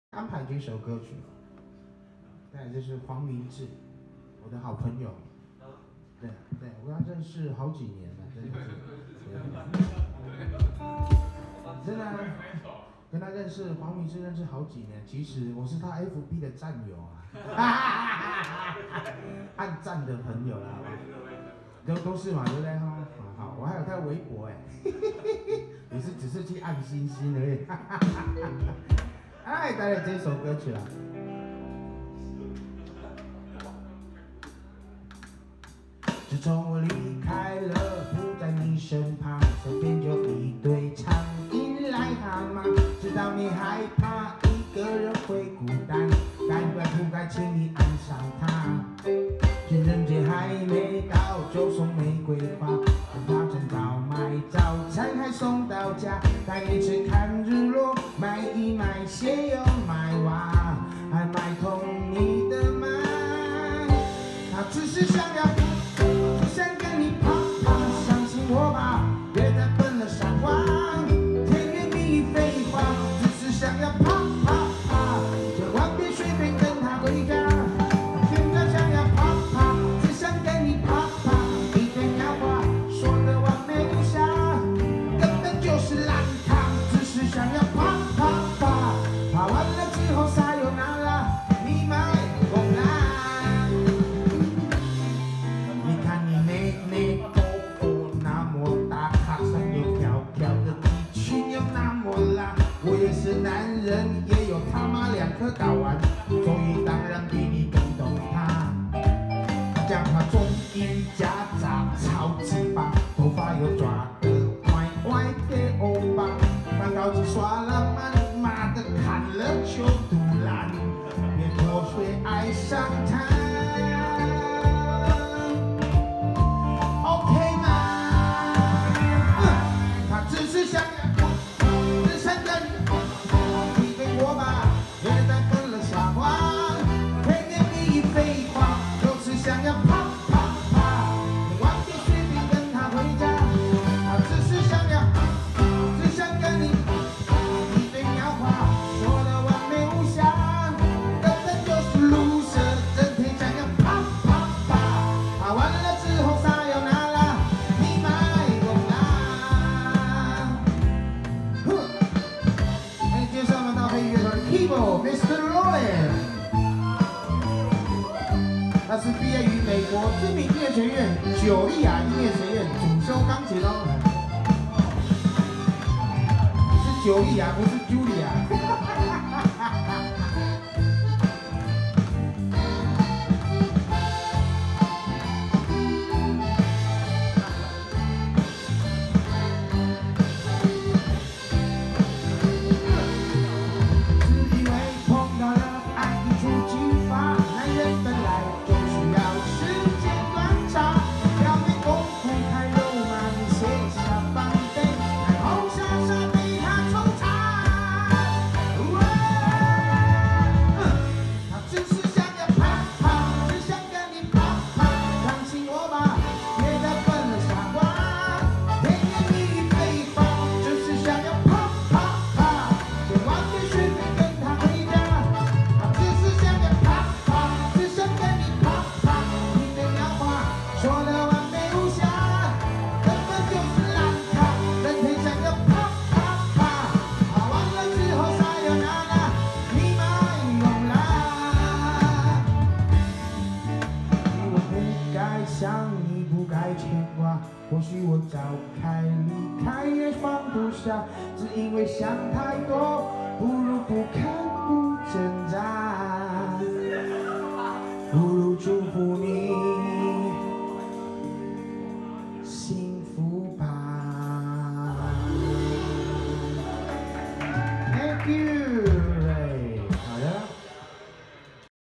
安排这首歌曲，对，这是黄明志，我的好朋友，对，我跟他认识好几年了，真的是，真的，跟他认识黄明志认识好几年，其实我是他 FB 的战友啊，按赞的朋友啦，都是嘛，对不对哈？好，我还有他的微博哎，也是只是去按星星而已。哎，带来这首歌曲了。自从我离开了，不在你身旁，身边就一堆苍蝇癞蛤蟆，知道你害怕一个人会孤单，该不该请你爱上他？情人节还没到，就送玫瑰花，花正早买早餐还送到家，带你去看日落，买衣买鞋又买袜，还买通你的妈。他只是想要，只想跟你啪啪，相信我吧，别再笨了傻瓜，甜言蜜语废话，只是想要啪啪啪，千万别随便跟他回家。男人也有他妈2颗睾丸，所以当然比你更懂他。讲话中音夹杂超级棒，头发又抓得歪歪的欧巴，蛋糕机刷了满，妈的看了就肚烂，别脱水爱上他。OK 吗？他只是想要。Mr. Roland， 他是毕业于美国知名音乐学院茱莉亚音乐学院，主修钢琴哦。是茱莉亚，不是Julia。或许我早该离开，也放不下，只因为想太多，不如不看不真。